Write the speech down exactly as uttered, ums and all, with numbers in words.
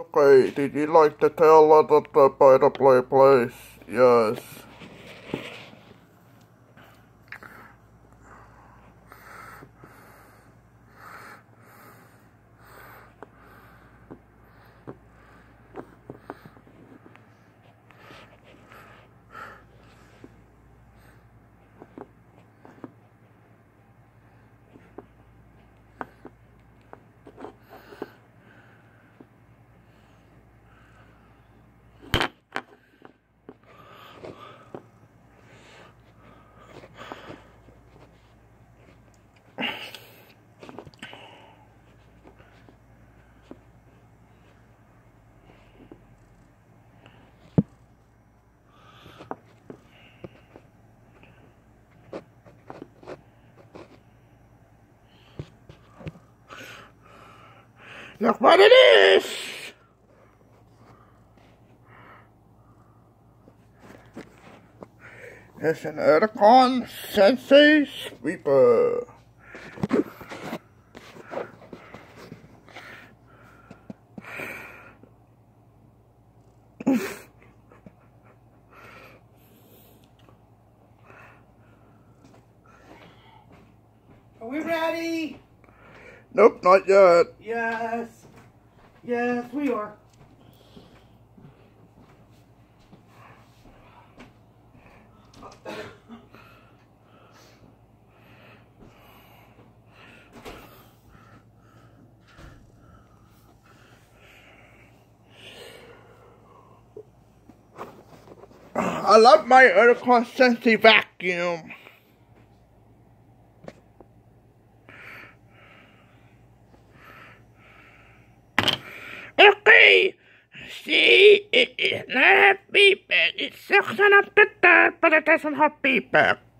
Okay, did you like to tell us about the play place? Yes. Look what it is! It's an oticon sensei sweeper. Are we ready? Nope, not yet. Yes. Yes, we are. I love my oticon sensei vacuum. Okay, see, it is not a feedback. It sucks on up the dirt, but it doesn't have feedback.